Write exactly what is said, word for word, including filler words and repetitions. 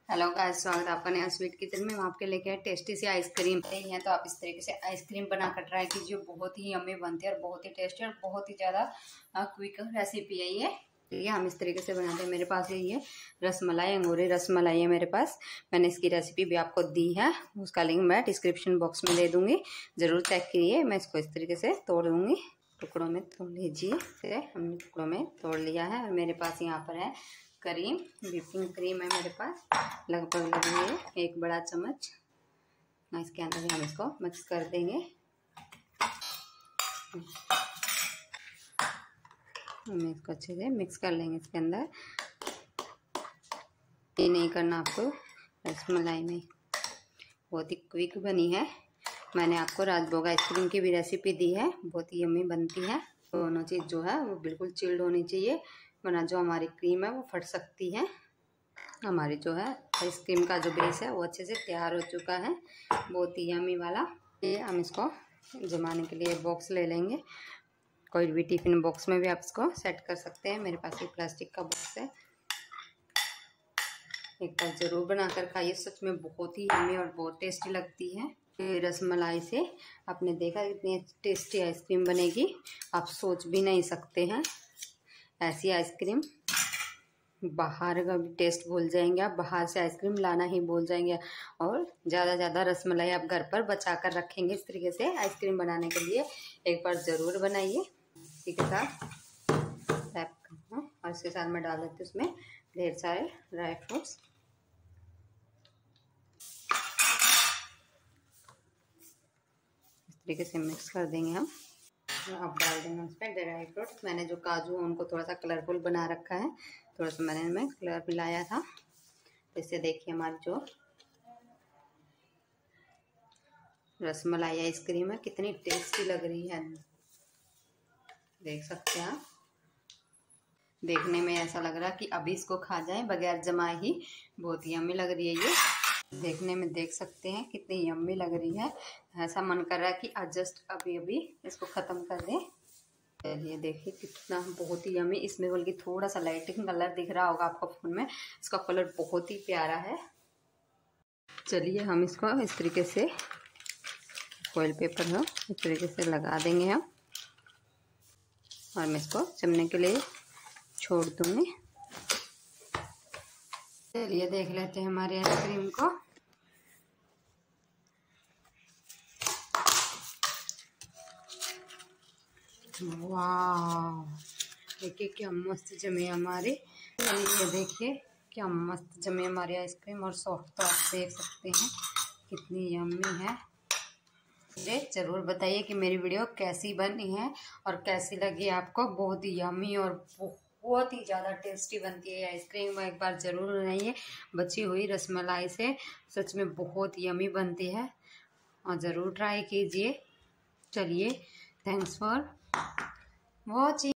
Hello guys, स्वागत है आपका नया स्वीट किचन में। हम आपके लेके आए टेस्टी सी आइसक्रीम नहीं है तो आप इस तरीके से आइसक्रीम बनाकर ट्राई कीजिए। बहुत ही यम्मी बनती है और बहुत ही टेस्टी और बहुत ही ज़्यादा क्विक रेसिपी है ये। ये हम इस तरीके से बनाते हैं। मेरे पास यही है रसमलाई, अंगूरी रसमलाई है मेरे पास। मैंने इसकी रेसिपी भी आपको दी है, उसका लिंक मैं डिस्क्रिप्शन बॉक्स में दे दूँगी, ज़रूर चेक कीजिए। मैं इसको इस तरीके से तोड़ दूँगी, टुकड़ों में तोड़ लीजिए। फिर हमने टुकड़ों में तोड़ लिया है और मेरे पास यहाँ पर है क्रीम, व्हिपिंग क्रीम है मेरे पास, लगभग लगी है एक बड़ा चम्मच। इसके अंदर हम इसको मिक्स कर देंगे। हम इसको अच्छे से मिक्स कर लेंगे इसके अंदर। ये नहीं करना आपको। रसमलाई में बहुत ही क्विक बनी है। मैंने आपको राजभोग आइसक्रीम की भी रेसिपी दी है, बहुत ही यम्मी बनती है। दोनों चीज़ जो है वो बिल्कुल चिल्ड होनी चाहिए, वरना जो हमारी क्रीम है वो फट सकती है। हमारी जो है आइसक्रीम का जो बेस है वो अच्छे से तैयार हो चुका है, बहुत ही यम्मी वाला। ये हम इसको जमाने के लिए बॉक्स ले लेंगे। कोई भी टिफिन बॉक्स में भी आप इसको सेट कर सकते हैं। मेरे पास ये प्लास्टिक का बॉक्स है। एक बार ज़रूर बनाकर खाइए, सच में बहुत ही यम्मी और बहुत टेस्टी लगती है। रसमलाई से आपने देखा कितनी टेस्टी आइसक्रीम बनेगी, आप सोच भी नहीं सकते हैं। ऐसी आइसक्रीम बाहर का भी टेस्ट भूल जाएंगे आप, बाहर से आइसक्रीम लाना ही भूल जाएंगे। और ज़्यादा ज़्यादा रसमलाई आप घर पर बचा कर रखेंगे इस तरीके से आइसक्रीम बनाने के लिए। एक बार ज़रूर बनाइए। इसी के साथ रैप करना और इसके साथ मैं डाल देती हूँ उसमें ढेर सारे ड्राई फ्रूट्स। इस तरीके से मिक्स कर देंगे हम। अब डाल देंगे उसमें ड्राई फ्रूट्स। मैंने जो काजू है उनको थोड़ा सा कलरफुल बना रखा है, थोड़ा सा मैंने इनमें कलर मिलाया था। तो इससे देखिए हमारी जो रसमलाई आइसक्रीम है कितनी टेस्टी लग रही है, देख सकते हैं आप। देखने में ऐसा लग रहा है कि अभी इसको खा जाएं बगैर जमाए ही। बहुत यम्मी लग रही है ये, देखने में देख सकते हैं कितनी यम्मी लग रही है। ऐसा मन कर रहा है कि आज जस्ट अभी अभी इसको ख़त्म कर दें। चलिए देखिए कितना बहुत ही यम्मी। इसमें बल्कि थोड़ा सा लाइटिंग कलर दिख रहा होगा आपको फोन में, इसका कलर बहुत ही प्यारा है। चलिए हम इसको इस तरीके से फॉइल पेपर है इस तरीके से लगा देंगे हम, और मैं इसको जमने के लिए छोड़ दूँगी। चलिए देख लेते हैं हमारी आइसक्रीम को। वाह, देखिए क्या मस्त जमे हमारे। ये देखिए क्या मस्त जमे हमारी आइसक्रीम, और सॉफ्ट तो आप देख सकते हैं कितनी यम्मी है। मुझे ज़रूर बताइए कि मेरी वीडियो कैसी बनी है और कैसी लगी आपको। बहुत ही यम्मी और बहुत ही ज़्यादा टेस्टी बनती है आइसक्रीम। एक बार ज़रूर बनाइए बची हुई रसमलाई से, सच में बहुत यम्मी बनती है और ज़रूर ट्राई कीजिए। चलिए, थैंक्स फॉर वॉचिंग।